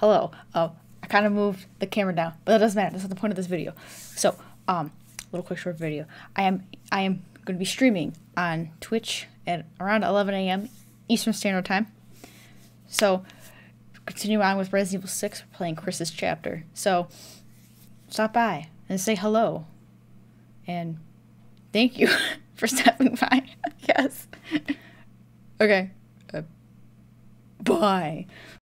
hello. I kind of moved the camera down, but that doesn't matter. That's not the point of this video. So, little quick short video. I am going to be streaming on Twitch at around 11 a.m. Eastern Standard Time. So, continue on with Resident Evil 6. We're playing Chris's chapter. So, stop by and say hello. And thank you for stopping by. Yes. Okay. Bye.